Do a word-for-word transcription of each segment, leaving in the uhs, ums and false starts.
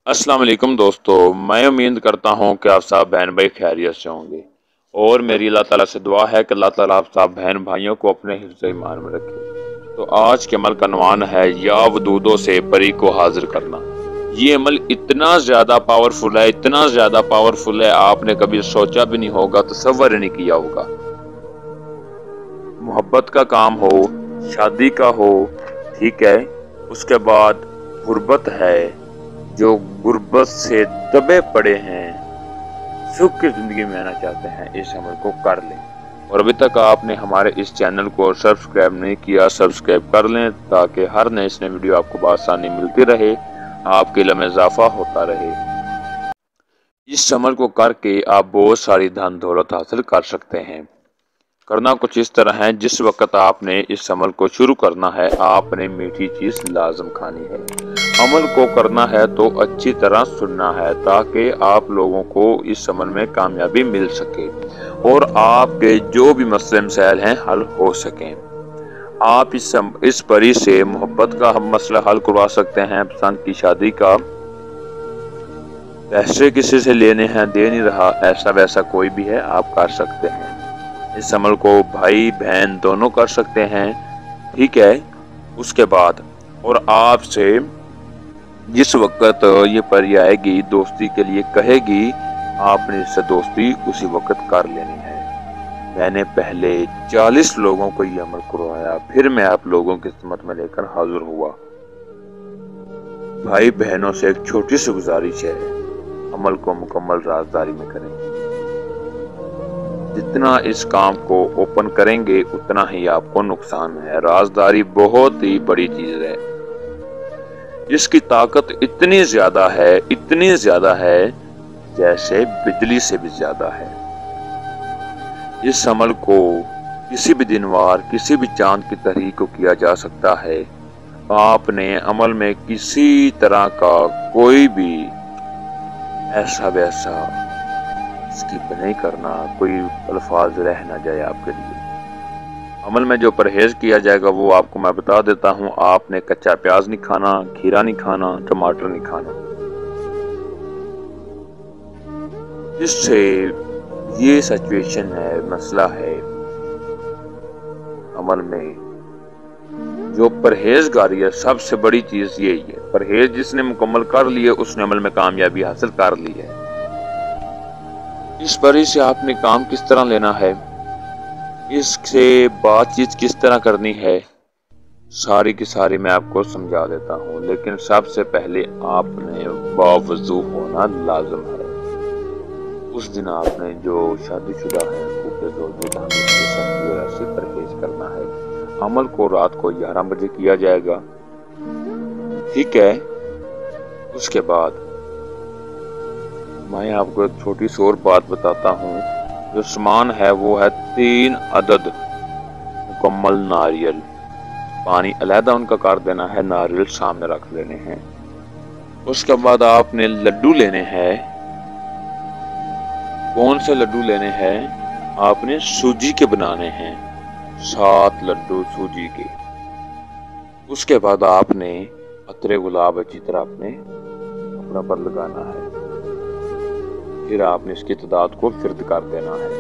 अस्सलाम वालेकुम दोस्तों, मैं उम्मीद करता हूँ कि आप सब बहन भाई खैरियत से होंगे और मेरी अल्लाह ताला से दुआ है कि अल्लाह ताला आप सब बहन भाइयों को अपने हिफ्ज़ ईमान में रखे। तो आज के अमल का अनवान है या वदूदों से परी को हाजिर करना। ये अमल इतना ज़्यादा पावरफुल है, इतना ज़्यादा पावरफुल है, आपने कभी सोचा भी नहीं होगा, तसव्वुर नहीं किया होगा। मोहब्बत का काम हो, शादी का हो, ठीक है, उसके बाद गुर्बत है, जो गुर्बत से दबे पड़े हैं, सुख की जिंदगी में आना चाहते हैं, इस अमल को कर लें। और अभी तक आपने हमारे इस चैनल को सब्सक्राइब नहीं किया, सब्सक्राइब कर लें ताकि हर नए नए वीडियो आपको बआसानी मिलती रहे, आपके इल्म में इजाफा होता रहे। इस अमल को करके आप बहुत सारी धन दौलत हासिल कर सकते हैं। करना कुछ इस तरह है, जिस वक्त आपने इस अमल को शुरू करना है, आपने मीठी चीज लाजम खानी है। अमल को करना है तो अच्छी तरह सुनना है ताकि आप लोगों को इस अमल में कामयाबी मिल सके और आपके जो भी मसले मसाइल हैं हल हो सकें। आप इस इस परी से मोहब्बत का हम मसला हल करवा सकते हैं, पसंद की शादी का, पैसे किसी से लेने हैं दे नहीं रहा, ऐसा वैसा कोई भी है, आप कर सकते हैं। इस अमल को भाई बहन दोनों कर सकते हैं, ठीक है। उसके बाद और आपसे जिस वक्त ये परी आएगी, दोस्ती के लिए कहेगी, आपने इससे दोस्ती उसी वक्त कर लेनी है। मैंने पहले चालीस लोगों को ये अमल करवाया, फिर मैं आप लोगों की खिदमत में लेकर हाजिर हुआ। भाई बहनों से एक छोटी सी गुजारिश है, अमल को मुकम्मल राजदारी में करें। जितना इस काम को ओपन करेंगे उतना ही आपको नुकसान है। राजदारी बहुत ही बड़ी चीज है, इसकी ताकत इतनी ज्यादा है, इतनी ज्यादा है जैसे बिजली से भी ज्यादा है। इस अमल को किसी भी दिनवार, किसी भी चांद की तारीख को किया जा सकता है। आपने अमल में किसी तरह का कोई भी ऐसा वैसा स्किप नहीं करना, कोई अल्फाज रह ना जाए आपके लिए। अमल में जो परहेज किया जाएगा वो आपको मैं बता देता हूँ। आपने कच्चा प्याज नहीं खाना, खीरा नहीं खाना, टमाटर नहीं खाना। इससे ये सिचुएशन है, मसला है अमल में जो परहेजगारी है, सबसे बड़ी चीज यही है। परहेज जिसने मुकम्मल कर लिया उसने अमल में कामयाबी हासिल कर ली है। इस परी से आपने काम किस तरह लेना है, इससे बातचीत किस तरह करनी है, सारी की सारी मैं आपको समझा देता हूँ। लेकिन सबसे पहले आपने बावजू होना लाजम है। उस दिन आपने जो शादीशुदा है से परहेज करना है। अमल को रात को ग्यारह बजे किया जाएगा, ठीक है। उसके बाद मैं आपको एक छोटी सी और बात बताता हूँ। जो सामान है वो है तीन अदद मुकम्मल नारियल। पानी अलहदा उनका कर देना है, नारियल सामने रख लेने हैं। उसके बाद आपने लड्डू लेने हैं। कौन से लड्डू लेने हैं? आपने सूजी के बनाने हैं, सात लड्डू सूजी के। उसके बाद आपने अतरे गुलाब अच्छी तरह अपने अपना पर लगाना है। फिर आपने इसकी तादाद को फिर्द कर देना है।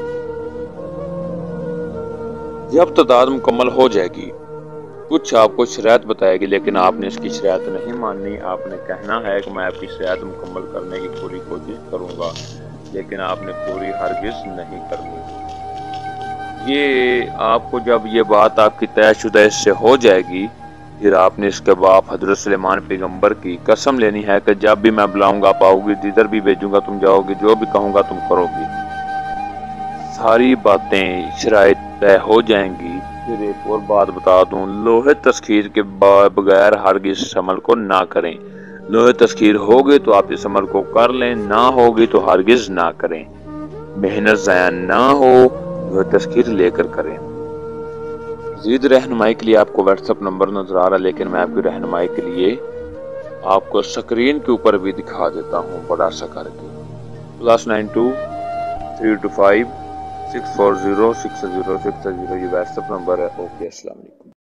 जब तादाद मुकम्मल हो जाएगी, कुछ आपको शराइत बताएगी, लेकिन आपने इसकी शराइत नहीं माननी। आपने कहना है कि मैं आपकी शराइत मुकम्मल करने की पूरी कोशिश करूंगा, लेकिन आपने पूरी हरगिज नहीं करनी। ये आपको जब ये बात आपकी तयशुदा से हो जाएगी, फिर आपने इसके बाप हजरत सुलेमान पैगंबर की कसम लेनी है कि जब भी मैं बुलाऊंगा आप आओगी, जिधर भी भेजूंगा तुम जाओगी, जो भी कहूंगा तुम करोगी। सारी बातें शराइत तय हो जाएंगी। फिर एक और बात बता दूं, लोहे तस्खीर के बगैर हरगिज इस अमल को ना करें। लोहे तस्खीर होगी तो आप इस अमल को कर लें, ना होगी तो हरगिज ना करें। मेहनत ज़ाया ना हो, लोहे तस्खीर लेकर करें। मज़ीद रहनुमाई के लिए आपको व्हाट्सएप नंबर नजर आ रहा है, लेकिन मैं आपकी रहनुमाई के लिए आपको स्क्रीन के ऊपर भी दिखा देता हूँ बड़ा सा करके। Plus nine two three two five six four zero six zero six zero ये व्हाट्सएप नंबर है। ओके, अस्सलाम वालेकुम।